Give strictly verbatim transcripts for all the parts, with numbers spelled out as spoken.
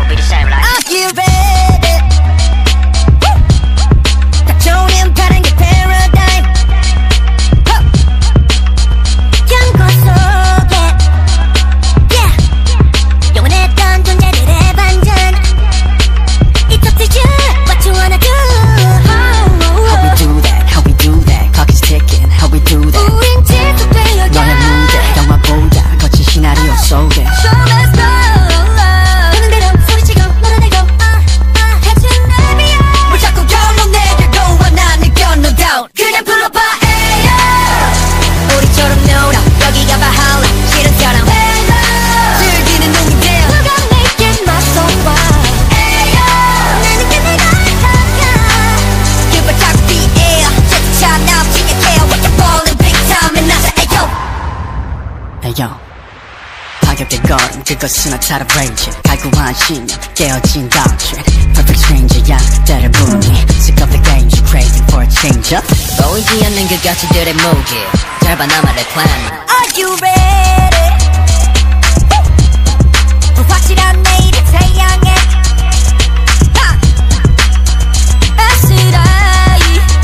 be the same like Are you ready? 닥쳐오는 파란 게 paradigm 경고 속에 yeah 영원했던 존재들의 반전 It's up to you what you wanna do How we do that, how we do that Clock is ticking, how we do that 우린 지속되어야 너의 무대 영화보다 거친 시나리오 속에 So let's go 보는 대로 소리치고 놀아내고 아, 아, 같이 내비야 뭘 자꾸 결론 내려고 나 느껴 no doubt 그냥 불러봐 에이요 우리처럼 놀아 여기가 바할라 싫은 사람 즐기는 놈이 돼 누가 내게 맞서봐 에이요 나는 게 내가 할까 그발 자꾸 뒤에 제차 남친의 care What you falling big time and 나서 에이요 에이요 가격의 걸음 그것은 아타라 range 갈구한 신념 깨어진 doctrine Perfect stranger야 때를 부르니 Sick of the games you craving for a change up 보이지 않는 그 가치들의 무게 짧아 나만의 plan Are you ready? 확실한 내일을 태양에 아스라이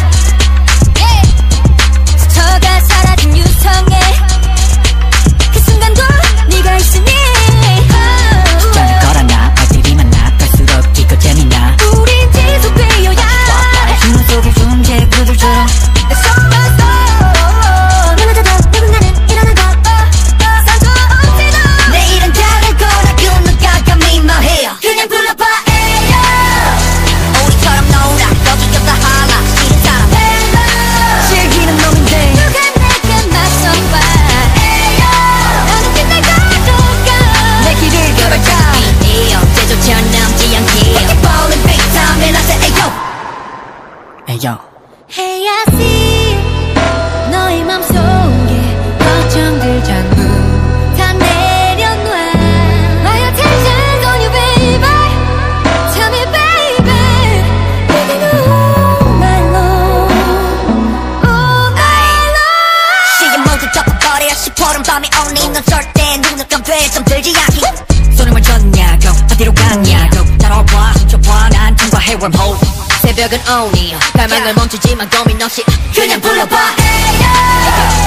스쳐가 사라진 유성에 그 순간도 네가 있으니 숫자는 걸어놔 발들이 만나 갈수록 기껏 재미나 우린 지속되어야 힘을 속에 존재 그들처럼 It's all my soul 무너져도 누군가는 일어나고 상처 없지도 내일은 다를 거라 그 누가 감히 말해요 그냥 불러봐 에이요 우리처럼 놀아 여기가 바할라 싫은 사람 즐기는 놈인데 누가 내게 맞서봐 에이요 나는 빛날 거니까 내 길을 걸어가 이에요 제조처럼 남지 않게 What you falling big time and I say 에이요 에이요 Hey I see 너의 맘속에 걱정들 전부 다 내려놔 My attention's on you baby Tell me baby 내게 no my love Oh my love 시계 모두 덮어버려 시퍼런 밤이 오니 넌 절대 눈을 감돼 잠들지 않게 손을 멈췄냐고 어디로 갔냐고 따라와 훔쳐봐 난 통과해 wormhole 새벽은 오니 갈망을 멈추지만 고민 없이 그냥 불러봐 에이요